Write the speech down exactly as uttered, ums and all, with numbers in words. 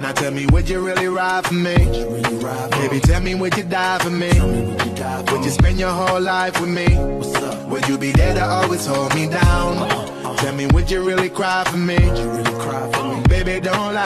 Now tell me, would you really ride for me? Really ride for Baby, me? Tell me, would you die for me? me would, you die for would you spend your whole life with me? What's up? Would you be there to always hold me down? Uh-uh, uh-uh. Tell me, would you really cry for me? Would you really cry for me? Baby, don't lie.